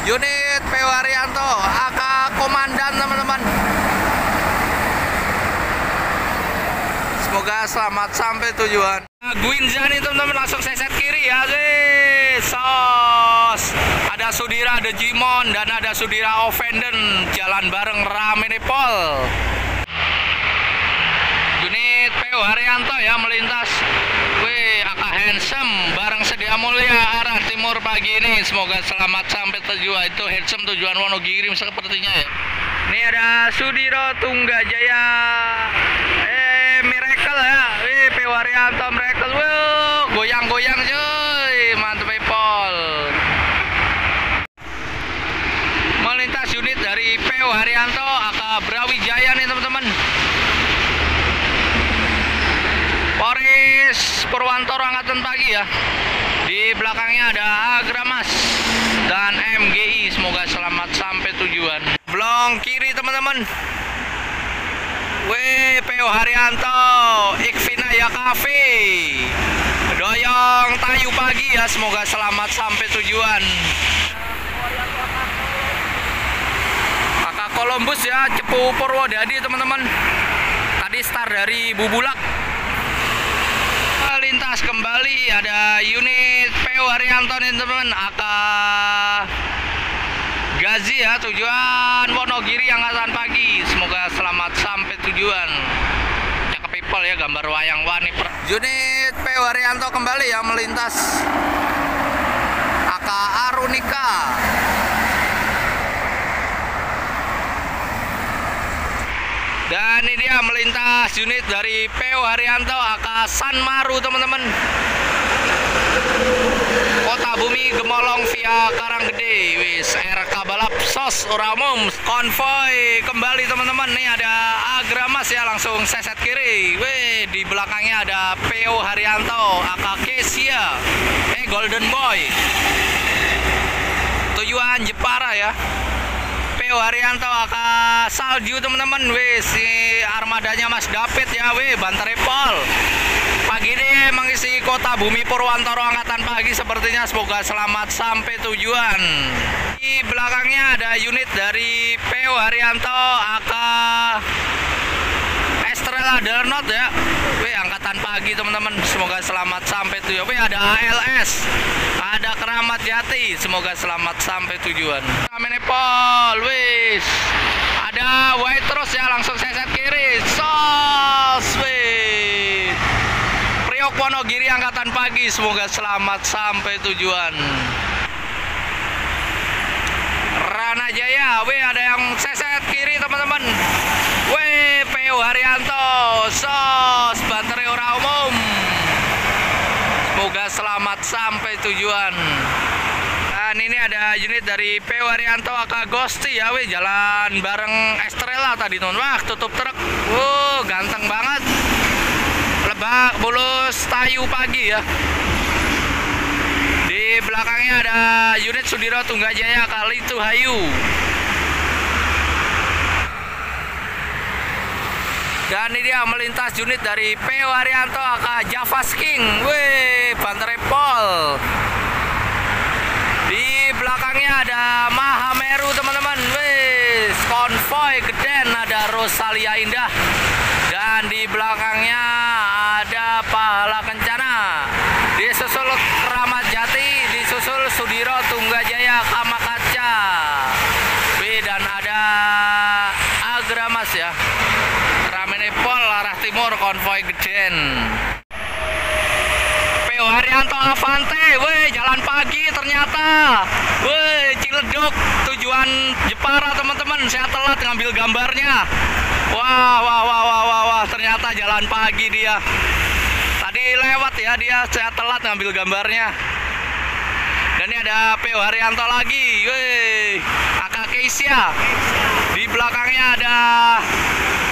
Unit PO Haryanto, AK Komandan teman-teman. Semoga selamat sampai tujuan. Guinza nih teman-teman, langsung seset kiri ya. Sos. Ada Sudira, ada Jimon, dan ada Sudira Ovenden. Jalan bareng rame nih Pol. Unit PO Haryanto ya melintas. Wih, AK Handsome bareng Sedia Mulia arah timur pagi ini. Semoga selamat sampai tujuan. Itu Handsome tujuan Wonogiri sepertinya ya. Ini ada Sudiro Tunggajaya. Miracle ya. Wih, PO Haryanto Miracle. Wih, goyang-goyang cuy. Mantap Pol. Melintas unit dari PO Haryanto AK Brawijaya nih teman-teman. Polres Purwantoro angkatan pagi ya. Di belakangnya ada Agramas dan MGI. Semoga selamat sampai tujuan. Blong kiri teman-teman. Wih, PO Haryanto Ikvinaya Cafe. Doyong Tayu pagi ya. Semoga selamat sampai tujuan. Kakak Columbus ya, Cepu Purwodadi teman-teman. Tadi start dari Bubulak. Lintas kembali ada unit PO Haryanto nih teman-teman, AK Gazi ya, tujuan Wonogiri angkatan pagi. Semoga selamat sampai tujuan. Cakep people ya, gambar wayang wani. Unit PO Haryanto kembali ya melintas, AK Arunika. Dan ini dia melintas unit dari PO Haryanto AK Sanmaru teman-teman. Kota Bumi Gemolong via Karanggede. Wis RK balap sos Uramum konvoy kembali teman-teman. Nih ada Agramas ya, langsung seset kiri. Wih, di belakangnya ada PO Haryanto AK Kesia. Golden Boy. Tujuan Jepara ya. PO Haryanto AK Salju teman-teman. Wih, si armadanya Mas David ya. Wih, Bantere Pol. Pagi ini mengisi Kota Bumi Purwantoro angkatan pagi sepertinya. Semoga selamat sampai tujuan. Di belakangnya ada unit dari PO Haryanto AK Estrella Darnot ya. Wih, angkatan pagi teman-teman. Semoga selamat sampai tujuan. Wih, ada ALS, ada Keramat Jati. Semoga selamat sampai tujuan. Pol, wis. Ada white terus ya, langsung seset kiri. Sos, wih. Priok Wonogiri angkatan pagi. Semoga selamat sampai tujuan. Rana Jaya, wih, ada yang seset kiri teman-teman. Wih, PO Haryanto, sos, Bantere ora umum. Semoga selamat sampai tujuan. Dan ini ada unit dari PO Haryanto AK Gosti ya, wih, jalan bareng Estrella tadi teman. Wah, tutup truk. Ganteng banget. Lebak Bulus Tayu pagi ya. Di belakangnya ada unit Sudiro Tunggajaya Kali Tuhayu. Dan ini dia melintas unit dari PO Haryanto AK Javas King. Wih, Bantere Pol. Di belakangnya ada Mahameru teman-teman. Wih, konvoy Geden, ada Rosalia Indah. Dan di belakangnya ada Pahala Kencana. Disusul Keramat Jati, disusul Sudiro Tunggajaya Kamakaca. Wih, dan ada Agramas ya. Ramenepol arah timur konvoy Geden. PO Haryanto Avante, wih, jalan pagi ternyata. Wih, Ciledug tujuan Jepara teman-teman. Saya telat ngambil gambarnya. Wah, ternyata jalan pagi dia. Tadi lewat ya dia, saya telat ngambil gambarnya. Dan ini ada PO Haryanto lagi. Wih, AK Kesia. Di belakangnya ada